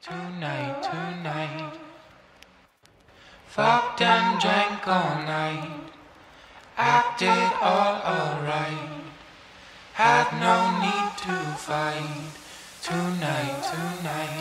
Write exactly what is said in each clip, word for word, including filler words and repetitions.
Tonight, tonight. Fucked and drank all night. Acted all alright. Had no need to fight. Tonight, tonight.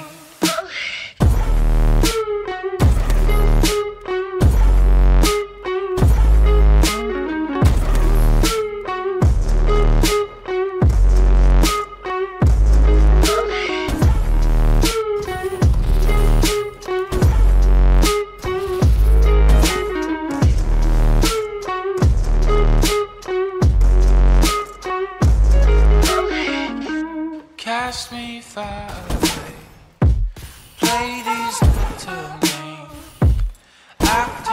Cast me far away. Play these little games. Act